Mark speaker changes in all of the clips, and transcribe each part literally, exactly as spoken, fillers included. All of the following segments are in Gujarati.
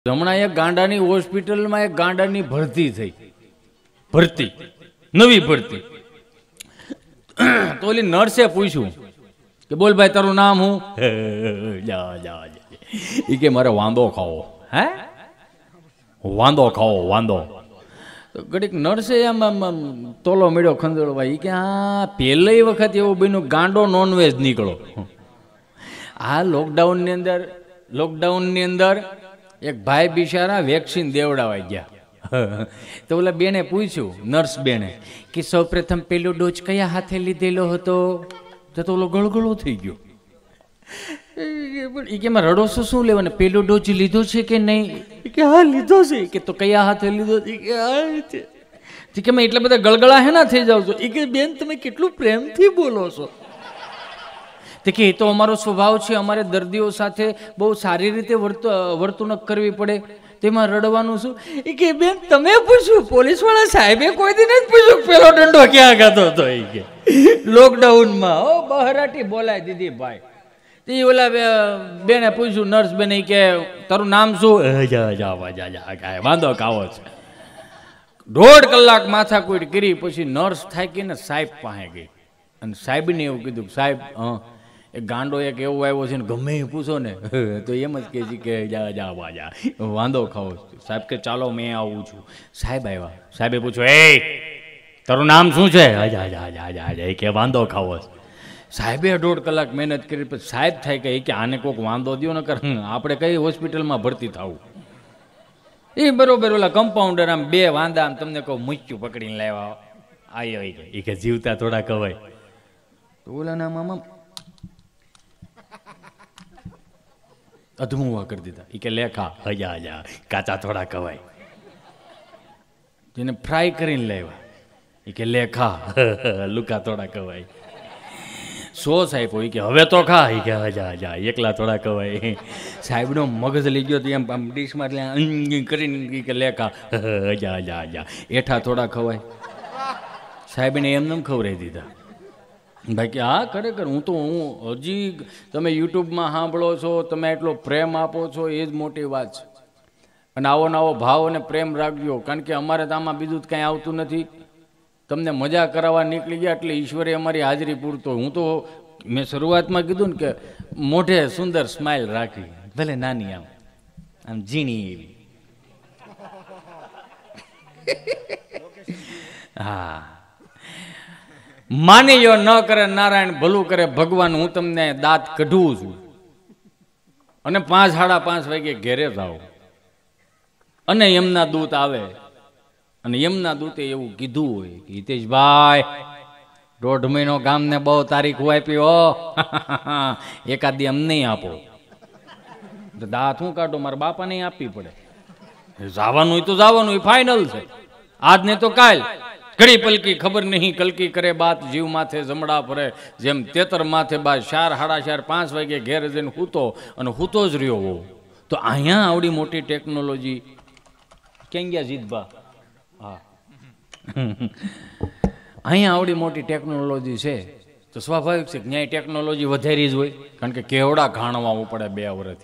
Speaker 1: હમણાં એક ગાંડાની હોસ્પિટલમાં એક ગાંડાની ભરતી થઈ, ભરતી નવી ભરતી. તો ઓલી નર્સે પૂછ્યું કે બોલ ભાઈ તારું નામ હું? જા જા ઈ કે મારે વાંદો ખાવો. હે વાંદો ખાવો વાંદો? તો ઘડીક નર્સે આમ આમ તોલો મેળ્યો ખંજોળવા. ઈ કે હા પહેલી વખત એવું બન્યું ગાંડો નોનવેજ નીકળો. આ લોકડાઉનની અંદર લોકડાઉનની અંદર એક ભાઈ બિચારા વેક્સિન દેવડાવાઈ ગયા. તો ઓલા બેને પૂછ્યું નર્સ બેને કે સૌ પ્રથમ પેલો ડોઝ કયા હાથે લીધેલો હતો? તો ઓલો ગળગળો થઈ ગયો. એ કે એમાં રડોસો શું લેવા ને પેલો ડોઝ લીધો છે કે નહીં? કે હા લીધો છે. કે તો કયા હાથે લીધો? કે હા કે મેં એટલા બધા ગળગળા હેના થઈ જાવ છો? એ કે બેન તમે કેટલું પ્રેમથી બોલો છો. તો કે એ તો અમારો સ્વભાવ છે, અમારે દર્દીઓ સાથે બહુ સારી રીતે વર્તણૂક કરવી પડે, તેમાં રડવાનું શું? એ કે બેન તમે પૂછ્યું, પોલીસ વાળા સાહેબે કોઈ દી નથી પૂછ્યું પેલો દંડો ક્યાં ખાતો હતો? એ કે લોકડાઉનમાં ઓ બહરાટી બોલાય દીધી ભાઈ. તે ઓલા બેને પૂછ્યું નર્સ બેને કે તારું નામ શું? વાંધો કાવો છે. દોઢ કલાક માથાકૂટ કરી પછી નર્સ થાકીને સાહેબ પાસે ગઈ અને સાહેબને એવું કીધું સાહેબ હા એક ગાંડો એક એવો આવ્યો છે ને ગમે એ પૂછો ને તો એમ જ કહે છે કે જા જા વાજા વાંધો ખાવો. સાહેબ કે ચાલો મેં આવું છું. સાહેબ આવ્યા. સાહેબે પૂછ્યું એ તારું નામ શું છે? જા જા જા જા જા કે વાંધો ખાવો. સાહેબે દોઢ કલાક મહેનત કરી પછી સાહેબ થાય કે કે આને કોઈક વાંધો દો ને કર આપણે કઈ હોસ્પિટલમાં ભરતી થવું. એ બરોબર ઓલા કમ્પાઉન્ડર આમ બે વાંદા આમ તમને કહું મૂચ્યું પકડીને લાવ્યા આવ્યો એ કે જીવતા થોડા કવાય. તો ઓલા નામ આમ અધમુવા કરી દીધા. એ કે લેખા હજા હજા કાચા થોડા કવાય. જેને ફ્રાય કરીને લાવ્યા એ કે લેખા લુકા થોડા કવાય. સો સાહેબ હોય કે હવે તો ખા. એ કે હજા હજા એકલા થોડા કવાય. સાહેબનો મગજ લઈ ગયો તો એમ આમ ડીશમાં એટલે કરીને કે લેખા હજા હજા હજા એઠા થોડા ખવાય. સાહેબને એમને ખવડાવી દીધા. બાકી હા ખરેખર હું તો હું હજી તમે યુટ્યુબમાં સાંભળો છો, તમે એટલો પ્રેમ આપો છો એ જ મોટી વાત છે. અને આવો નવો ભાવ અને પ્રેમ રાખજો, કારણ કે અમારે તો આમાં બીજું કાંઈ આવતું નથી. તમને મજા કરાવવા નીકળી ગયા એટલે ઈશ્વરે અમારી હાજરી પૂરતો. હું તો મેં શરૂઆતમાં કીધું ને કે મોઢે સુંદર સ્માઇલ રાખી, ભલે નાની આમ આમ ઝીણી એવી. હા માની લો ન કરે નારાયણ ભલું કરે ભગવાન, હું તમને દાંત કઢું છું અને પાંચ સાડા પાંચ વાગે ઘેરે જાઓ અને એમના દૂત આવે અને એમના દૂતે એવું કીધું હોય કે હિતેશભાઈ દોઢ મહિનો ગામને બહુ તારીખ આપી હો, એકાદ દી અમને આપો. દાંત હું કાઢો મારા બાપાને આપવી પડે. જવાનું હોય તો જવાનું ફાઇનલ છે. આજ ને તો કાલ ઘડી પલકી ખબર નહીં કલકી કરે બાત જીવ માથે જમડા ફરે. જેમ તેતર માથે બાદ ચાર સાડા ચાર પાંચ વાગે ઘેર જઈને હૂતો અને હૂતો જ રહ્યો હોવ. તો અહીંયા આવડી મોટી ટેકનોલોજી ક્યાં ગયા જીતભા? હા અહીંયા આવડી મોટી ટેકનોલોજી છે તો સ્વાભાવિક છે ન્યાય ટેકનોલોજી વધારી જ હોય, કારણ કે કેવડા ઘાણવા પડે બે વર્ષથી.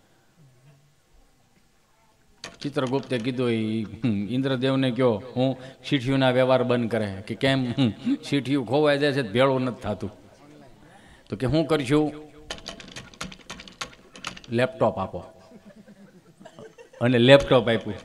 Speaker 1: ચિત્રગુપ્તે કીધું ઇન્દ્રદેવને કહો હું શીઠીઓના વ્યવહાર બંધ કરે કે કેમ શીઠીયું ખોવાઈ જાય છે ભેળું નથી થતું. તો કે હું કરશું? લેપટોપ આપો. અને લેપટોપ આપ્યું.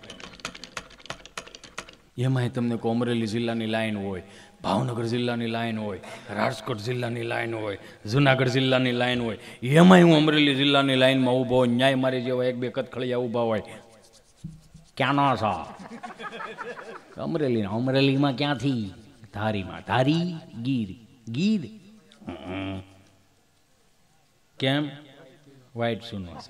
Speaker 1: એમાંય તમને કોઈ અમરેલી જિલ્લાની લાઈન હોય, ભાવનગર જિલ્લાની લાઈન હોય, રાજકોટ જિલ્લાની લાઈન હોય, જુનાગઢ જિલ્લાની લાઈન હોય. એમાંય હું અમરેલી જિલ્લાની લાઈનમાં ઊભો હોય, ન્યાય મારી જેવા એક બે કથખળિયા ઊભા હોય. ક્યાંનો છો? અમરેલી. અમરેલીમાં ક્યાંથી? ધારીમાં. ધારી ગીર. ગીર કેમ? વાઇટ સુનો છે.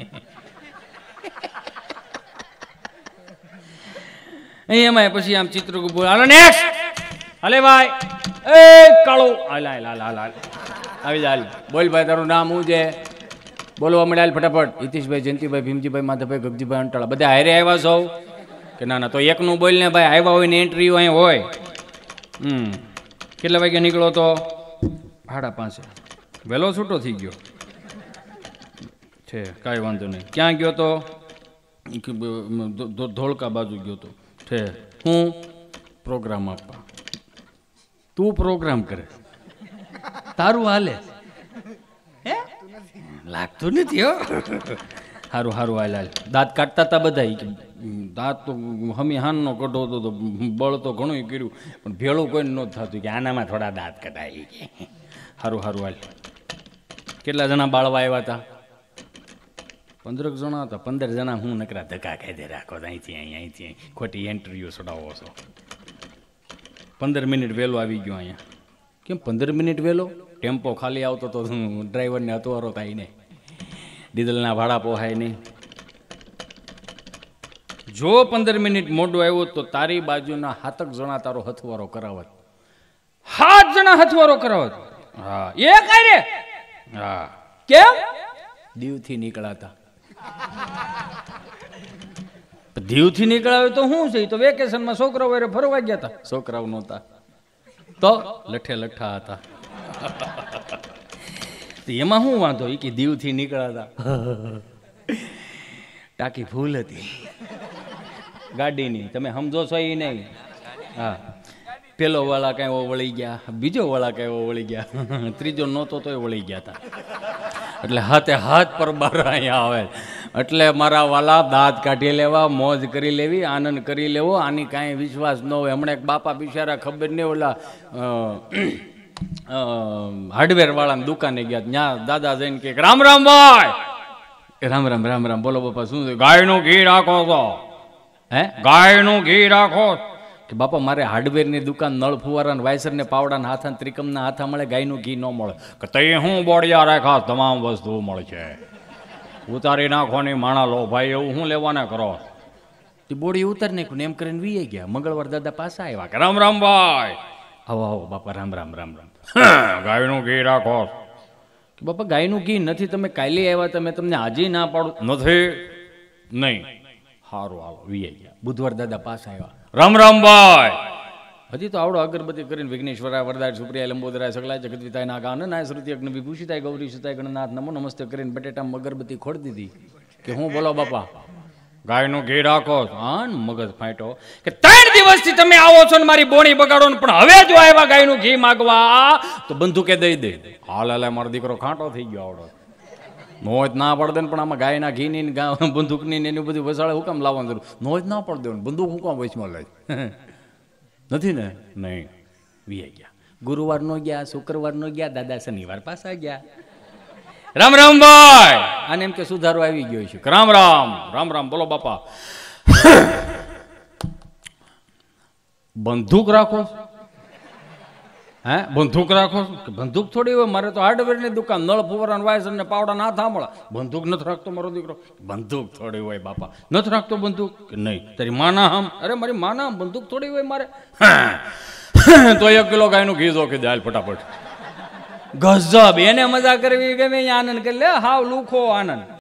Speaker 1: એમાં પછી આમ ચિત્રગુપ્ત બોલ હાલો નેક્સ્ટ હાલે ભાઈ એ કાળો હાલ હાલ હાલ હાલ હાલ આવી જા. બોલ ભાઈ તારું નામ શું છે? બોલવા મળ્યા ફટાફટ. હિતેશભાઈ, જયંતિભાઈ, ભીમજીભાઈ, માધવભાઈ, ગગજીભાઈ, અંટાળા. બધા હારે આવ્યા છો કે ના ના? તો એકનું બોલ ને ભાઈ. આવ્યા હોય ને એન્ટ્રી અહીં હોય. હમ કેટલા વાગે નીકળો તો? સાડા પાંચે. વહેલો છૂટો થઈ ગયો છે, કાંઈ વાંધો નહીં. ક્યાં ગયો તો? ધોળકા બાજુ ગયો તો ઠે હું પ્રોગ્રામ આપવા. તું પ્રોગ્રામ કરે તારું હાલે હે લાગતું નથી હો. સારું સારું હાલ હાલ. દાંત કાઢતા હતા બધા. દાંત તો હમી હાનનો કઢો હતો તો બળ તો ઘણું કર્યું પણ ભેળું કોઈ ન થતું કે આનામાં થોડા દાંત કઢાય કે. સારું સારું હાલ. કેટલા જણા બાળવા આવ્યા હતા? પંદરક જણા હતા. પંદર જણા હું નકરા ધક્કા ખાઈ દે રાખો અહીંથી અહીં અહીંથી અહીં ખોટી ઇન્ટરવ્યૂ છોડાવો છો. પંદર મિનિટ વહેલો આવી ગયો અહીંયા. કેમ પંદર મિનિટ વહેલો? ટેમ્પો ખાલી આવતો તો ડ્રાઈવરને હથવારો થાય નહીં, ડીઝલના ભાડા પોહાય નહીં. જો પંદર મિનિટ મોડું આવ્યો તો તારી બાજુના સાતક જણા તારો હથવારો કરાવત. સાત જણા હથવારો કરાવત. હા એ કઈ રે. હા કેમ? દીવથી નીકળાતા. દીવથી નીકળાવે તો શું છે? તો વેકેશનમાં છોકરાઓ વેરે ફરવા ગયા હતા. છોકરાઓ નહોતા તો લઠે લઠ્ઠા હતા. એમાં શું વાંધો? એ કે દીવથી નીકળાતા. ટાંકી ફૂલ હતી ગાડીની. તમે સમજો છો એ નહીં? હા પેલો વાળા કઈ વળી ગયા, બીજો વાળા કઈ વળી ગયા, ત્રીજો નહોતો તોય વળી ગયા હતા. એટલે હાથે હાથ પર બાર અહીંયા આવે. એટલે મારા વાલા દાંત કાઢી લેવા, મોજ કરી લેવી, આનંદ કરી લેવો. આની કાંઈ વિશ્વાસ ન હોય. હમણાં એક બાપા બિચારા ખબર નહીં ઓલા હાર્ડવેર વાળાની દુકાને ગયા. ત્યાં દાદા જઈને કે રામ રામ ભાઈ. રામ રામ રામ રામ. બોલો બાપા શું છે? ગાયનું ઘી રાખો છો? હે ગાયનું ઘી રાખો? કે બાપા મારે હાર્ડવેરની દુકાન, નળ ફુવારા, વાયસર ને પાવડા હાથા ત્રિકમના હાથા મળે, ગાયનું ઘી ન મળે. કે તે હું બોડિયા રાખ્યા તમામ વસ્તુઓ મળે છે, ઉતારી નાખોની માણા લો ભાઈ, એવું હું લેવાના કરો? તે બોડી ઉતારી નાખ્યું ને એમ કરીને વીએ ગયા. મંગળવાર દાદા પાછા આવ્યા કે રામ રામ ભાઈ. આવો આવો બાપા રામ રામ રામ રામ. ગાયનું ઘી રાખો? કે બાપા ગાયનું ઘી નથી, તમે કાલે આવ્યા, તમે તમને આજે ના પાડું નથી. નહીં સારું હાલો વીએ ગયા. બુધવાર દાદા પાછા આવ્યા. રામ રામ ભાઈ. હજી તો આવડો અગરબત્તી કરીને વિઘ્નેશ્વરાય વરદાય સુપ્રિયા લંબોદરાય સકલાય જગદવિતાય નાગાન નાય શ્રુતિ અગ્નિ વિભૂષિતાય ગૌરી સુતાય ગણનાથ નમો નમસ્તે કરીને બટેટામાં અગરબત્તી ખોડી દીધી. કે હું બોલો બાપા? ગાયનું ઘી રાખો? હા મગજ ફાટ્યો કે ત્રણ દિવસથી તમે આવો છો ને મારી બોણી બગાડો ને, પણ હવે જો આવ્યા ગાયનું ઘી માગવા તો બંદૂકે દઈ દે. હાલ હાલે મારો દીકરો ખાંટો થઈ ગયો આવડો. નોજ ના પડદે ને, પણ આમાં ગાયના ઘીની બંદૂકની એની બધી વસાળે હું કામ લાવવાનું જરૂર? નોજ ના પડદે ને બંદૂક હું કામ વચમાં લે નથી ને? નહીં વી ગયા. ગુરુવાર નો ગયા, શુક્રવાર નો ગયા, દાદા શનિવાર પાછા ગયા. રામ રામ ભાઈ. આને એમ કે સુધારો આવી ગયો છે. રામ રામ રામ રામ. બોલો બાપા? બંદૂક રાખો? હે બંદૂક રાખો? કે બંદૂક થોડી હોય, મારે તો હાર્ડવેરની દુકાન, નળ ફુવારા વાયસર ને પાવડા ના થાંભળા. બંદૂક નથી રાખતો મારો દીકરો? બંદૂક થોડી હોય બાપા? નથી રાખતો બંદૂક? કે નહીં. તારી માના આમ? અરે મારી માના આમ બંદૂક થોડી હોય મારે? તો એક કિલો ગાયનું ઘી જોખી દે હાલ ફટાફટ. ગજબ. એને મજા કરવી ગમે આનંદ કરી લે. હાવ લુખો આનંદ.